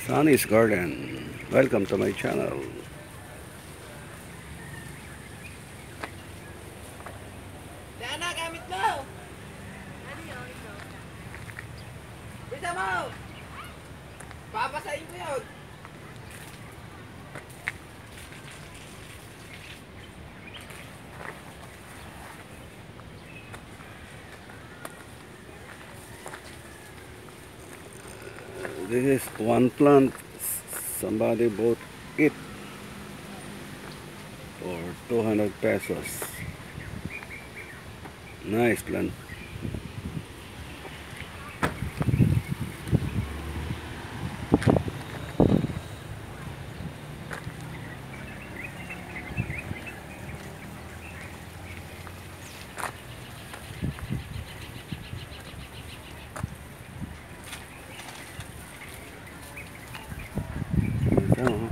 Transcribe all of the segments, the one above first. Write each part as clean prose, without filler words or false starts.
Sonny's Garden. Welcome to my channel. Dana, gamit mo! Bisa mo! Papasahin ko yun! This is one plant. Somebody bought it for 200 pesos. Nice plant. So,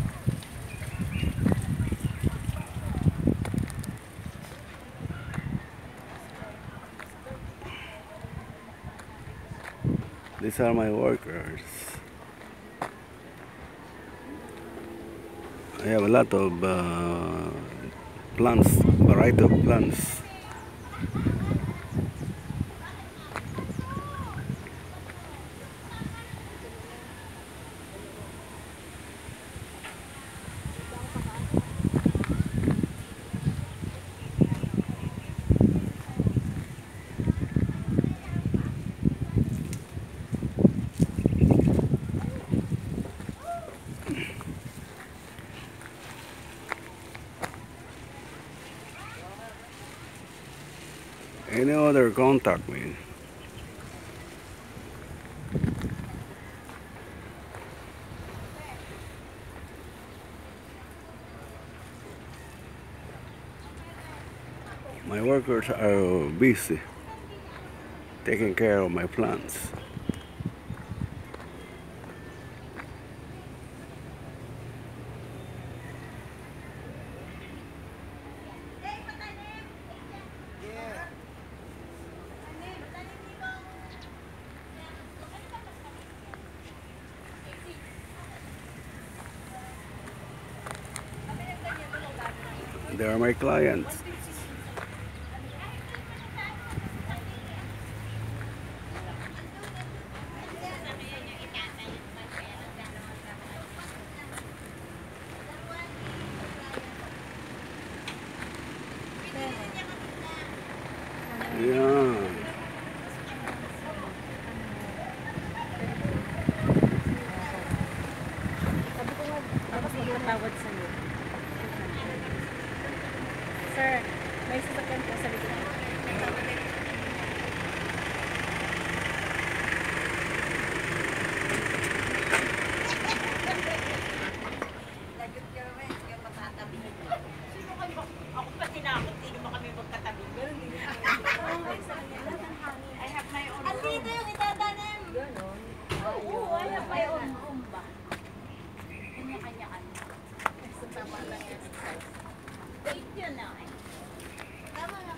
these are my workers. I have a lot of plants, variety of plants. Any other contact me? My workers are busy taking care of my plants. They are my clients. Yeah. Tapos magpatawad sa'yo. Sir, may sasakyan po sa likod